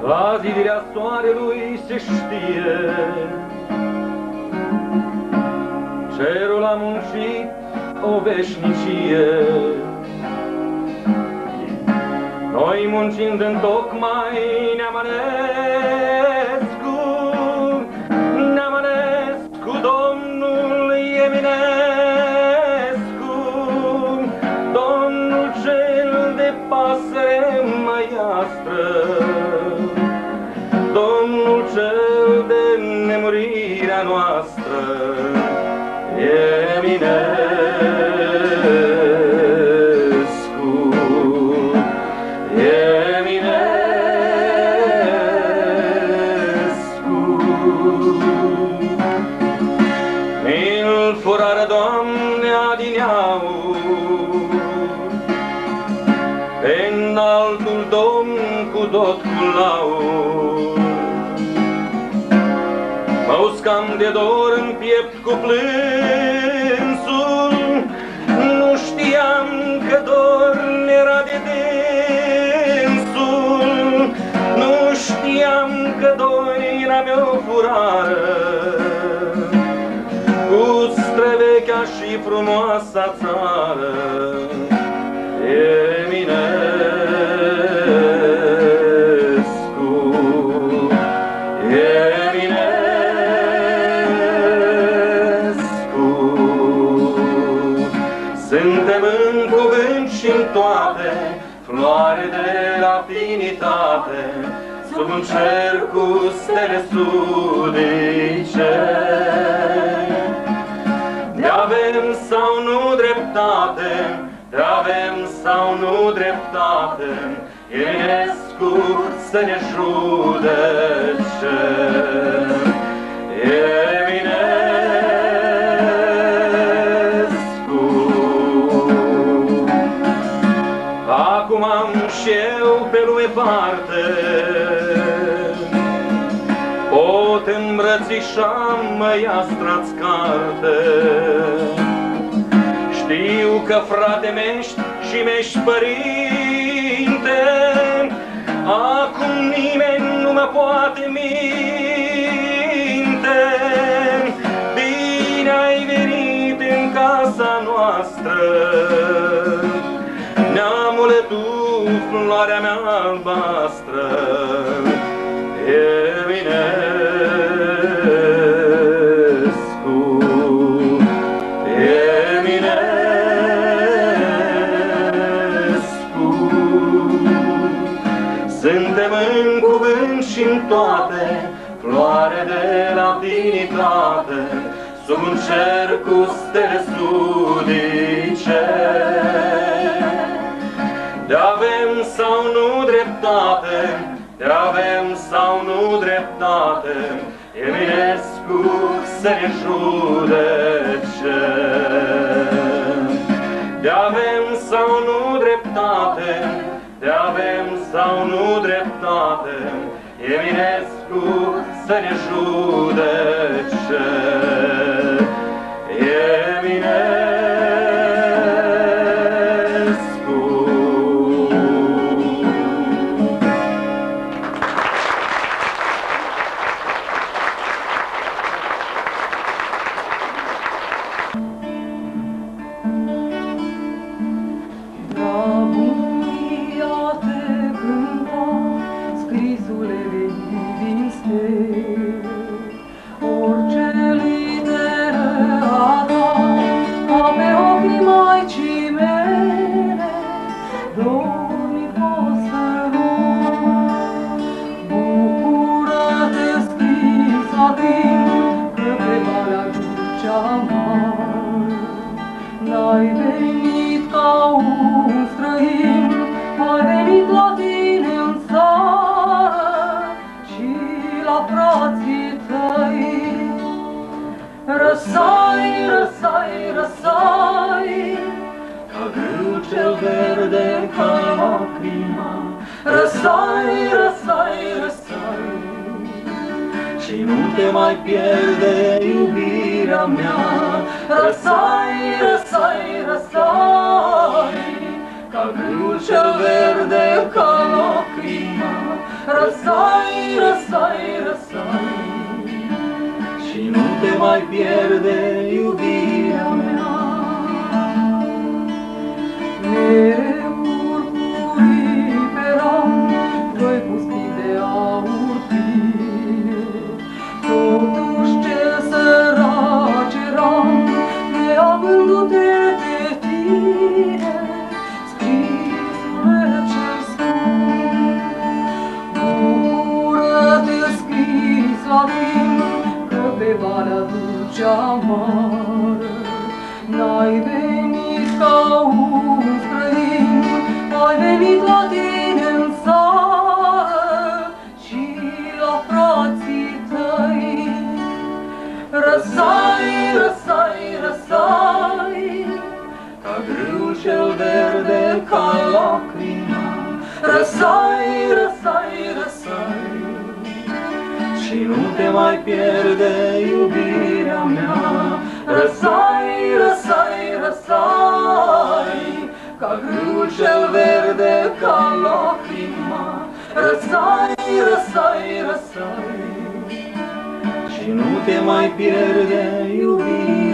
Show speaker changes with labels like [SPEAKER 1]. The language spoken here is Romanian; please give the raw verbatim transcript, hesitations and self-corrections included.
[SPEAKER 1] La zidirea soarelui se știe, cerul a muncit o veșnicie. Noi muncind întocmai ne-am ales cu, ne-am ales cu Domnul Eminescu, Domnul cel de pasăre măiastră, Domnul cel de nemurirea noastră, Eminescu, Eminescu. Mi-l furară, Doamne, adineauri, pe-n altul domn cu tot cu lauri. Mă uscam de dor în piept cu plânsul, nu știam că dor era de dânsul, nu știam că doina mea-o furară, cu străvechea și frumoasa țară, Eminescu, Eminescu. Suntem în cuvânt și-n toate, floare de latinitate, sub un cer cu stele sudice. De-avem sau nu dreptate, de-avem sau nu dreptate, Eminescu să ne judece. Eminescu. Acum am și eu pe lume parte, pot îmbrățișa măiastra-ți carte. Știu că frate mești și mești părinte, acum nimeni nu mă poate minte. Bine ai venit în casa noastră, neamule tu, floarea mea albastră, Eminescu, Eminescu. Suntem în cuvânt și-n toate, floare de latinitate, sub un cer cu stele sudice. De-avem sau nu dreptate, de-avem sau nu dreptate, Eminescu să ne judece. De-avem sau nu dreptate, de-avem sau nu dreptate, Eminescu să ne judece. Eminescu.
[SPEAKER 2] N-ai venit ca un străin, ai venit la tine în țară și la frații tăi. Răsai, răsai, răsai, ca grâu cel verde, ca lacrima. Răsai, răsai, răsai, și nu te mai pierde iubirea mea. Răsai, răsai, răsai, ca grâul cel verde, ca lacrima. Răsai, răsai, răsai,
[SPEAKER 1] și nu te mai pierde iubirea mea.
[SPEAKER 2] Mereu urcurii pe ram, doi pustii de aur pline, totuși ce săraci eram, neavându-te pe tine, scrisule ce spun. Bucură-te, scris la timp, că pe valea dulce amară n-ai venit ca un străin, ai venit la tine în țară și la frații tăi. Răsai, răsai, răsai,
[SPEAKER 1] Ca grâul cel verde, ca lacrima,
[SPEAKER 2] răsai, răsai, răsai,
[SPEAKER 1] și nu te mai pierde iubirea mea.
[SPEAKER 2] răsai, răsai, răsai,
[SPEAKER 1] Ca grâul cel verde, ca lacrima,
[SPEAKER 2] răsai, răsai, răsai,
[SPEAKER 1] și nu te mai pierde iubirea